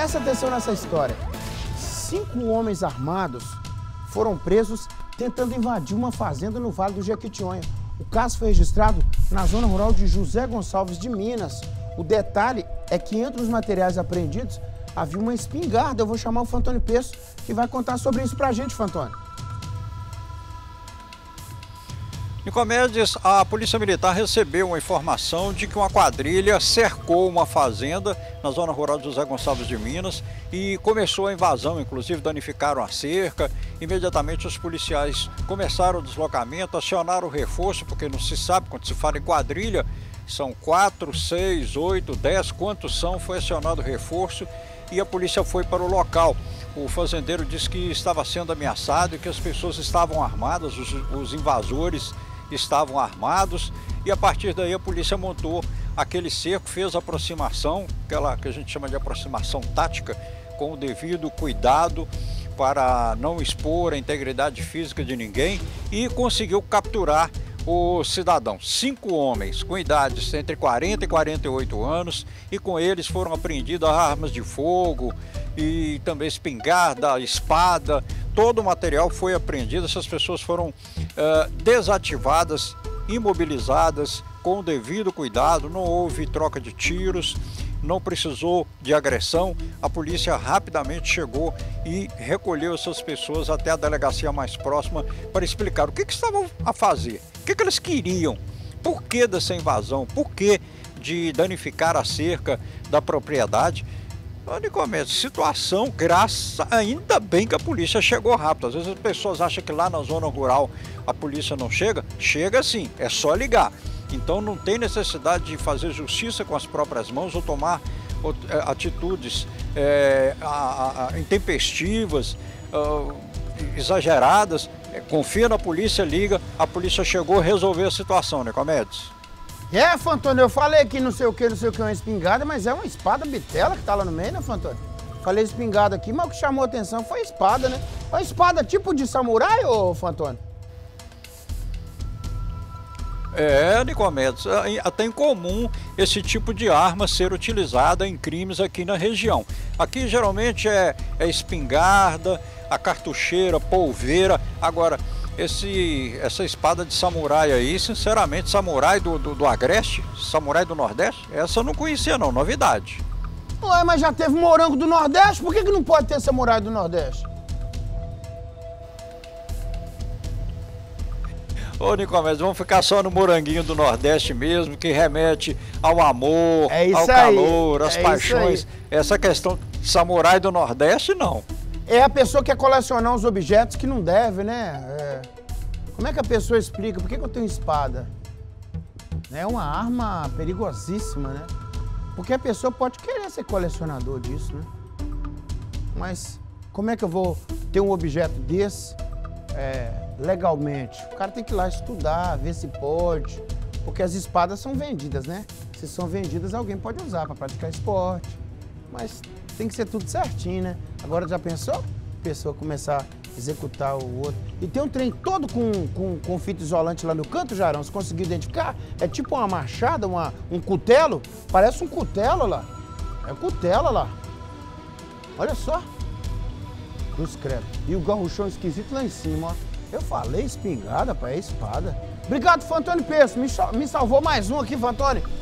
Presta atenção nessa história. 5 homens armados foram presos tentando invadir uma fazenda no Vale do Jequitinhonha. O caso foi registrado na zona rural de José Gonçalves de Minas. O detalhe é que entre os materiais apreendidos havia uma espingarda. Eu vou chamar o Fantônio Peço, que vai contar sobre isso pra gente, Fantônio. Nicomedes, a Polícia Militar recebeu uma informação de que uma quadrilha cercou uma fazenda na zona rural de José Gonçalves de Minas e começou a invasão, inclusive danificaram a cerca. Imediatamente os policiais começaram o deslocamento, acionaram o reforço, porque não se sabe, quando se fala em quadrilha, são 4, 6, 8, 10, quantos são, foi acionado o reforço e a polícia foi para o local. O fazendeiro disse que estava sendo ameaçado e que as pessoas estavam armadas, os invasores estavam armados, e a partir daí a polícia montou aquele cerco, fez a aproximação, aquela que a gente chama de aproximação tática, com o devido cuidado para não expor a integridade física de ninguém, e conseguiu capturar o cidadão. 5 homens com idades entre 40 e 48 anos, e com eles foram apreendidas armas de fogo e também espingarda, espada, todo o material foi apreendido. Essas pessoas foram desativadas, imobilizadas com o devido cuidado, não houve troca de tiros, não precisou de agressão. A polícia rapidamente chegou e recolheu essas pessoas até a delegacia mais próxima para explicar o que estavam a fazer, o que eles queriam, por que dessa invasão, por que de danificar a cerca da propriedade. Nicomedes, situação, ainda bem que a polícia chegou rápido. Às vezes as pessoas acham que lá na zona rural a polícia não chega. Chega sim, é só ligar. Então não tem necessidade de fazer justiça com as próprias mãos ou tomar atitudes intempestivas, exageradas. Confia na polícia, liga, a polícia chegou, resolveu a situação, Nicomedes. Fantônio, eu falei que não sei o que, uma espingarda, mas é uma espada bitela que tá lá no meio, né, Fantônio? Falei espingarda aqui, mas o que chamou a atenção foi a espada, né? Uma espada tipo de samurai, ô Fantônio? Nicomedes, até em comum esse tipo de arma ser utilizada em crimes aqui na região. Aqui geralmente é espingarda, a cartucheira, polveira. Agora, essa espada de samurai aí, sinceramente, samurai do Agreste, samurai do Nordeste, essa eu não conhecia não, novidade. Ué, mas já teve morango do Nordeste, por que não pode ter samurai do Nordeste? Ô Nicomedes, vamos ficar só no moranguinho do Nordeste mesmo, que remete ao amor, ao calor, às paixões. Essa questão de samurai do Nordeste, não. É a pessoa que quer colecionar os objetos que não deve, né? Como é que a pessoa explica? Por que eu tenho espada? É uma arma perigosíssima, né? Porque a pessoa pode querer ser colecionador disso, né? Mas como é que eu vou ter um objeto desse legalmente? O cara tem que ir lá estudar, ver se pode. Porque as espadas são vendidas, né? Se são vendidas, alguém pode usar para praticar esporte. Mas tem que ser tudo certinho, né? Agora já pensou? A pessoa começar a executar o outro. E tem um trem todo com fita isolante lá no canto, Jarão. Você conseguiu identificar? É tipo uma machada, um cutelo. Parece um cutelo lá. É cutela lá. Olha só. Cruz credo. E o garruchão esquisito lá em cima, ó. Eu falei espingarda, pai, é espada. Obrigado, Fantônio Peço. Me salvou mais um aqui, Fantônio.